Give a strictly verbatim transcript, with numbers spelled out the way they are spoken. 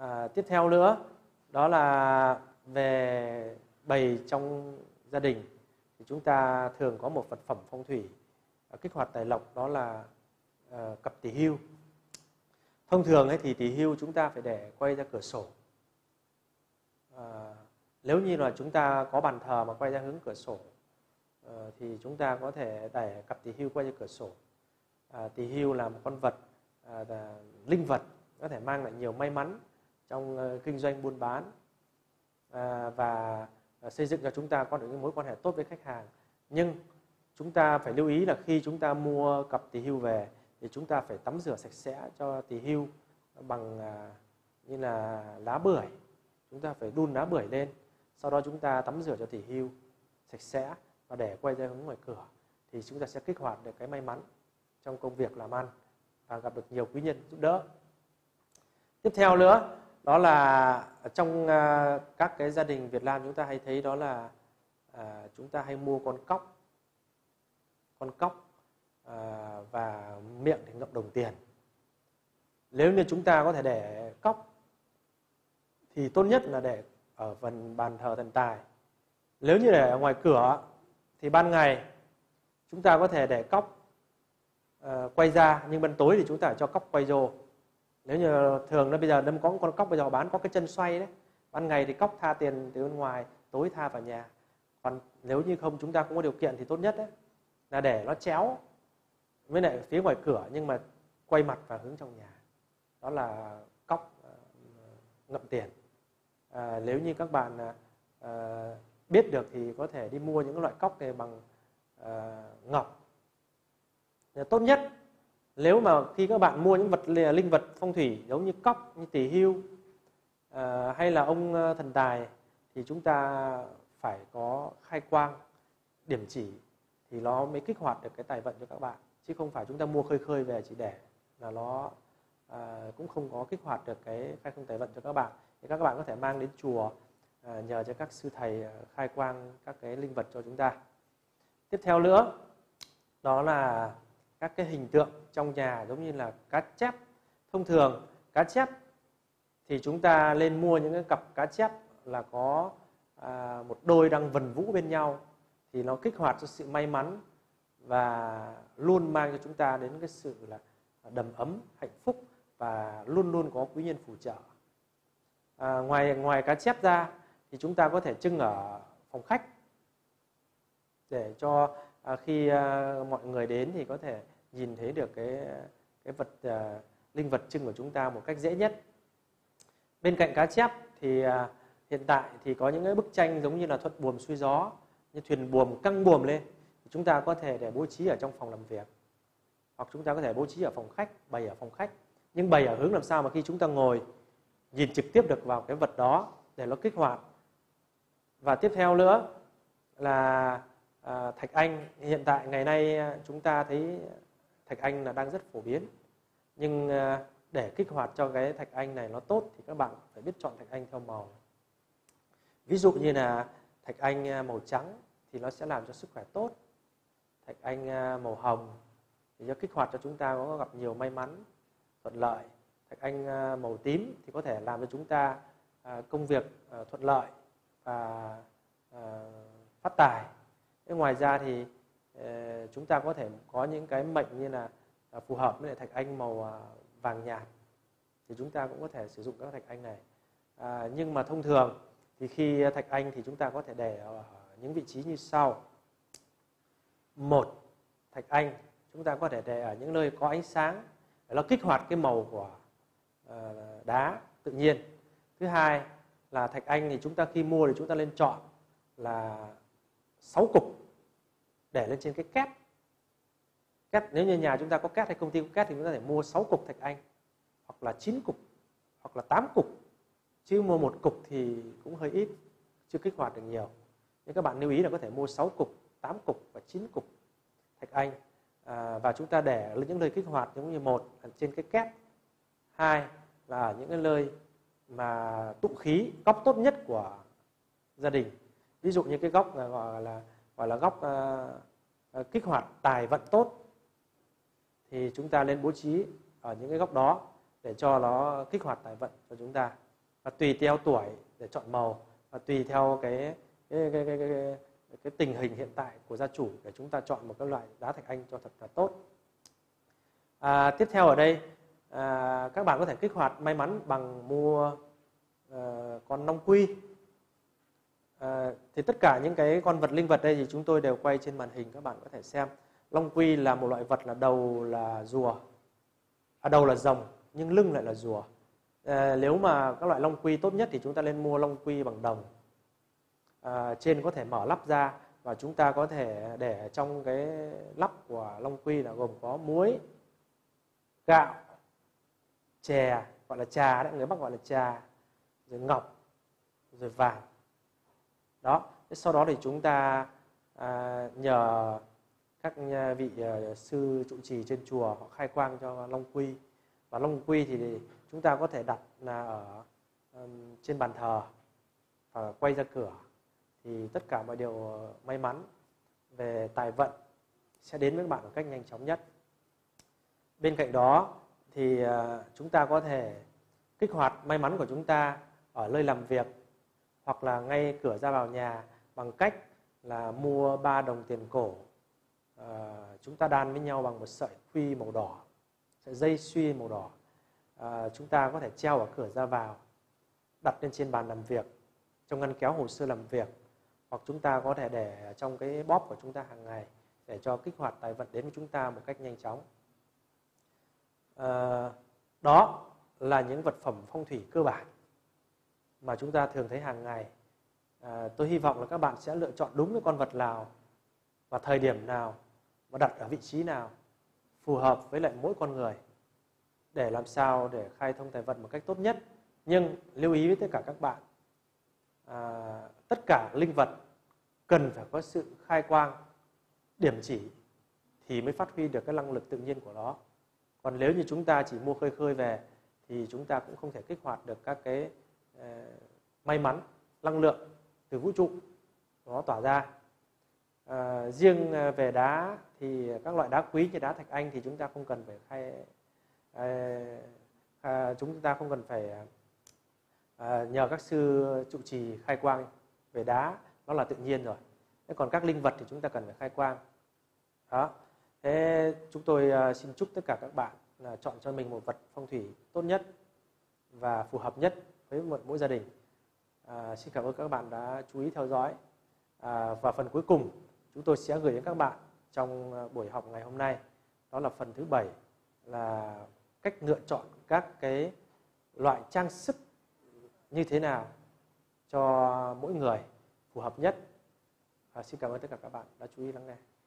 À, tiếp theo nữa đó là về bày trong gia đình thì chúng ta thường có một vật phẩm phong thủy kích hoạt tài lộc, đó là uh, cặp tỳ hưu. Thông thường ấy thì tỳ hưu chúng ta phải để quay ra cửa sổ. À, nếu như là chúng ta có bàn thờ mà quay ra hướng cửa sổ uh, thì chúng ta có thể để cặp tỳ hưu quay ra cửa sổ. À, tỳ hưu là một con vật à, là linh vật có thể mang lại nhiều may mắn trong uh, kinh doanh buôn bán à, và uh, xây dựng cho chúng ta có được những mối quan hệ tốt với khách hàng. Nhưng chúng ta phải lưu ý là khi chúng ta mua cặp tỳ hưu về thì chúng ta phải tắm rửa sạch sẽ cho tỳ hưu bằng uh, như là lá bưởi. Chúng ta phải đun lá bưởi lên, sau đó chúng ta tắm rửa cho tỳ hưu sạch sẽ và để quay ra hướng ngoài cửa, thì chúng ta sẽ kích hoạt được cái may mắn trong công việc làm ăn và gặp được nhiều quý nhân giúp đỡ. Tiếp theo nữa đó là trong uh, các cái gia đình Việt Nam chúng ta hay thấy đó là uh, chúng ta hay mua con cóc, con cóc uh, và miệng thì ngậm đồng tiền. Nếu như chúng ta có thể để cóc thì tốt nhất là để ở phần bàn thờ thần tài. Nếu như để ở ngoài cửa thì ban ngày chúng ta có thể để cóc uh, quay ra, nhưng ban tối thì chúng ta cho cóc quay vô. Nếu như thường nó bây giờ nó có con cóc bây giờ bán có cái chân xoay đấy, ban ngày thì cóc tha tiền từ bên ngoài, tối tha vào nhà. Còn nếu như không chúng ta cũng có điều kiện thì tốt nhất đấy là để nó chéo với lại phía ngoài cửa nhưng mà quay mặt và hướng trong nhà. Đó là cóc uh, ngậm tiền. À, nếu như các bạn uh, biết được thì có thể đi mua những loại cóc này bằng uh, ngọc. Tốt nhất nếu mà khi các bạn mua những vật linh vật phong thủy giống như cóc, như tỳ hưu uh, hay là ông thần tài thì chúng ta phải có khai quang điểm chỉ thì nó mới kích hoạt được cái tài vận cho các bạn, chứ không phải chúng ta mua khơi khơi về chỉ để là nó uh, cũng không có kích hoạt được cái khai thông tài vận cho các bạn. Thì các bạn có thể mang đến chùa uh, nhờ cho các sư thầy uh, khai quang các cái linh vật cho chúng ta. Tiếp theo nữa đó là các cái hình tượng trong nhà giống như là cá chép. Thông thường cá chép thì chúng ta nên mua những cái cặp cá chép là có à, một đôi đang vần vũ bên nhau, thì nó kích hoạt cho sự may mắn và luôn mang cho chúng ta đến cái sự là đầm ấm, hạnh phúc và luôn luôn có quý nhân phù trợ. À, ngoài ngoài cá chép ra thì chúng ta có thể trưng ở phòng khách để cho à, khi à, mọi người đến thì có thể nhìn thấy được cái cái vật à, linh vật trưng của chúng ta một cách dễ nhất. Bên cạnh cá chép thì à, hiện tại thì có những cái bức tranh giống như là thuận buồm xuôi gió, như thuyền buồm căng buồm lên, thì chúng ta có thể để bố trí ở trong phòng làm việc, hoặc chúng ta có thể bố trí ở phòng khách, bày ở phòng khách, nhưng bày ở hướng làm sao mà khi chúng ta ngồi nhìn trực tiếp được vào cái vật đó để nó kích hoạt. Và tiếp theo nữa là à, thạch anh. Hiện tại ngày nay chúng ta thấy thạch anh là đang rất phổ biến, nhưng à, để kích hoạt cho cái thạch anh này nó tốt thì các bạn phải biết chọn thạch anh theo màu. Ví dụ như là thạch anh màu trắng thì nó sẽ làm cho sức khỏe tốt. Thạch anh màu hồng thì nó kích hoạt cho chúng ta có gặp nhiều may mắn, thuận lợi. Thạch anh màu tím thì có thể làm cho chúng ta công việc thuận lợi và phát tài. Thế ngoài ra thì chúng ta có thể có những cái mệnh như là phù hợp với lại thạch anh màu vàng nhạt thì chúng ta cũng có thể sử dụng các thạch anh này. À, nhưng mà thông thường thì khi thạch anh thì chúng ta có thể để ở những vị trí như sau. Một, thạch anh chúng ta có thể để ở những nơi có ánh sáng để nó kích hoạt cái màu của uh, đá tự nhiên. Thứ hai là thạch anh thì chúng ta khi mua thì chúng ta nên chọn là sáu cục để lên trên cái két. Két nếu như nhà chúng ta có két hay công ty có két thì chúng ta có thể mua sáu cục thạch anh, hoặc là chín cục, hoặc là tám cục. Chứ mua một cục thì cũng hơi ít, chưa kích hoạt được nhiều. Nhưng các bạn lưu ý là có thể mua sáu cục, tám cục và chín cục thạch anh. À, và chúng ta để ở những nơi kích hoạt giống như một là trên cái két, hai là ở những cái nơi mà tụ khí, góc tốt nhất của gia đình. Ví dụ như cái góc là gọi là gọi là góc uh, uh, kích hoạt tài vận tốt thì chúng ta nên bố trí ở những cái góc đó để cho nó kích hoạt tài vận cho chúng ta. và tùy theo tuổi để chọn màu, và tùy theo cái cái, cái, cái, cái, cái tình hình hiện tại của gia chủ để chúng ta chọn một cái loại đá thạch anh cho thật là tốt. À, tiếp theo ở đây à, các bạn có thể kích hoạt may mắn bằng mua à, con long quy. À, thì tất cả những cái con vật linh vật đây thì chúng tôi đều quay trên màn hình, các bạn có thể xem. Long quy là một loại vật là đầu là rùa, à, đầu là rồng nhưng lưng lại là rùa. À, nếu mà các loại long quy tốt nhất thì chúng ta nên mua long quy bằng đồng. À, trên có thể mở lắp ra và chúng ta có thể để trong cái lắp của long quy là gồm có muối, gạo, chè, gọi là trà đấy, người Bắc gọi là trà, rồi ngọc, rồi vàng. Đó, sau đó thì chúng ta à, nhờ các vị uh, sư trụ trì trên chùa họ khai quang cho long quy. Và long quy thì chúng ta có thể đặt là ở um, trên bàn thờ và quay ra cửa, thì tất cả mọi điều may mắn về tài vận sẽ đến với bạn một cách nhanh chóng nhất. Bên cạnh đó thì uh, chúng ta có thể kích hoạt may mắn của chúng ta ở nơi làm việc hoặc là ngay cửa ra vào nhà bằng cách là mua ba đồng tiền cổ. À, chúng ta đan với nhau bằng một sợi khuy màu đỏ, sợi dây suy màu đỏ. À, chúng ta có thể treo ở cửa ra vào, đặt lên trên bàn làm việc, trong ngăn kéo hồ sơ làm việc, hoặc chúng ta có thể để trong cái bóp của chúng ta hàng ngày để cho kích hoạt tài vận đến với chúng ta một cách nhanh chóng. À, đó là những vật phẩm phong thủy cơ bản mà chúng ta thường thấy hàng ngày. À, tôi hy vọng là các bạn sẽ lựa chọn đúng cái con vật nào và thời điểm nào và đặt ở vị trí nào phù hợp với lại mỗi con người để làm sao để khai thông tài vận một cách tốt nhất. Nhưng lưu ý với tất cả các bạn, à, tất cả linh vật cần phải có sự khai quang, điểm chỉ thì mới phát huy được cái năng lực tự nhiên của nó. Còn nếu như chúng ta chỉ mua khơi khơi về thì chúng ta cũng không thể kích hoạt được các cái uh, may mắn, năng lượng từ vũ trụ nó tỏa ra. À, riêng về đá thì các loại đá quý như đá thạch anh thì chúng ta không cần phải khai à, à, chúng ta không cần phải à, nhờ các sư trụ trì khai quang về đá, nó là tự nhiên rồi. Thế còn các linh vật thì chúng ta cần phải khai quang. Đó. Thế chúng tôi xin chúc tất cả các bạn là chọn cho mình một vật phong thủy tốt nhất và phù hợp nhất với một mỗi gia đình. À, xin cảm ơn các bạn đã chú ý theo dõi. À, và phần cuối cùng chúng tôi sẽ gửi đến các bạn trong buổi học ngày hôm nay, đó là phần thứ bảy, là cách lựa chọn các cái loại trang sức như thế nào cho mỗi người phù hợp nhất. À, xin cảm ơn tất cả các bạn đã chú ý lắng nghe.